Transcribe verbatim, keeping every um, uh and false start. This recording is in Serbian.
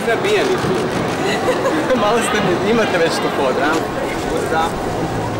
nabijeni tu. Malo ste, imate već tu pod, a? Da.